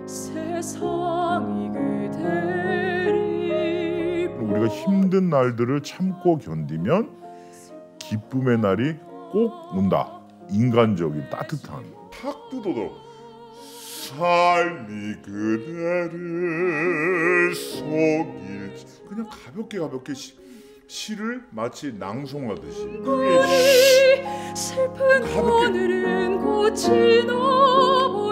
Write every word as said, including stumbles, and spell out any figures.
세상이 그대리. 우리가 힘든 날들을 참고 견디면 기쁨의 날이 꼭 온다. 인간적인 따뜻한 탁 뜯어도 삶이 그대를 속일. 그냥 가볍게 가볍게 시, 시를 마치 낭송하듯이 슬픈 하늘은 꽃이 넘어